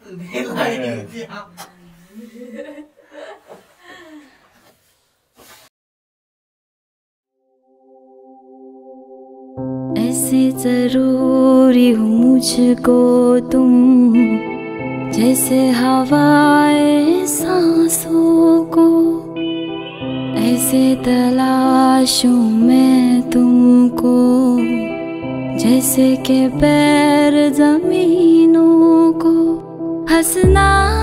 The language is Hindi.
别来你家。 ऐसे जरूरी हो मुझको तुम, जैसे हवाएं सांसों को। ऐसे तलाशूं मैं तुमको, जैसे के पैर जमीनों को। हंसना